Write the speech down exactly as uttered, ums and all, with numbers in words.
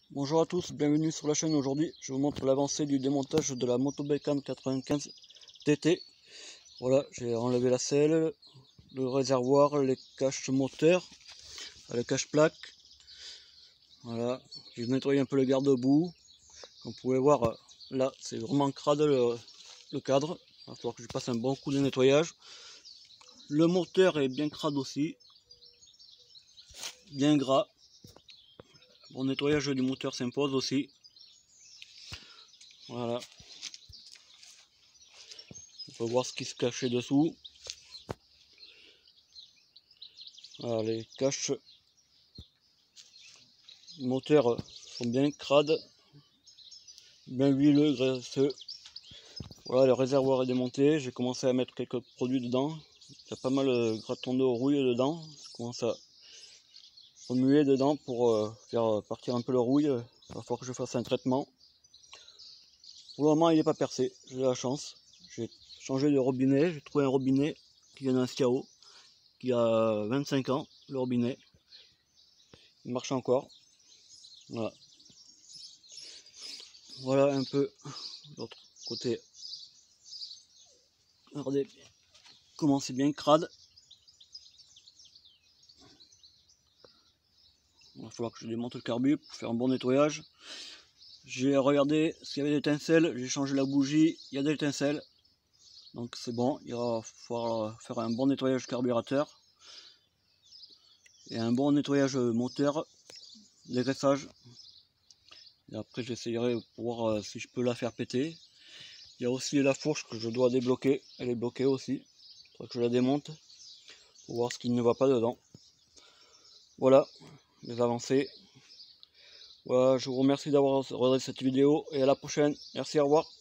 Bonjour à tous, bienvenue sur la chaîne. Aujourd'hui je vous montre l'avancée du démontage de la moto Bécane quatre-vingt-quinze T T. Voilà, j'ai enlevé la selle, le réservoir, les caches moteurs, les caches plaques. Voilà, j'ai nettoyé un peu le garde-boue. Comme vous pouvez voir là, c'est vraiment crade le, le cadre. Il va falloir que je passe un bon coup de nettoyage. Le moteur est bien crade aussi, bien gras. Bon nettoyage du moteur s'impose aussi. Voilà. On peut voir ce qui se cachait dessous. Voilà, les caches moteurs sont bien crades, bien huileux, graisseux. Voilà, le réservoir est démonté. J'ai commencé à mettre quelques produits dedans. Il y a pas mal de gratons de rouille dedans. Je commence à remuer dedans pour euh, faire partir un peu le rouille. Il va falloir que je fasse un traitement. Pour le moment, il n'est pas percé. J'ai la chance. J'ai changé de robinet. J'ai trouvé un robinet qui vient d'un Sciao, qui a vingt-cinq ans, le robinet. Il marche encore. Voilà. Voilà un peu l'autre côté. Regardez comment c'est bien crade. Il va falloir que je démonte le carbu pour faire un bon nettoyage. J'ai regardé s'il y avait des étincelles, j'ai changé la bougie, il y a des étincelles. Donc c'est bon, il va falloir faire un bon nettoyage carburateur. Et un bon nettoyage moteur, dégraissage. Et après j'essayerai pour voir si je peux la faire péter. Il y a aussi la fourche que je dois débloquer, elle est bloquée aussi. Il faudra que je la démonte pour voir ce qui ne va pas dedans. Voilà les avancées. Voilà, je vous remercie d'avoir regardé cette vidéo et à la prochaine. Merci, au revoir.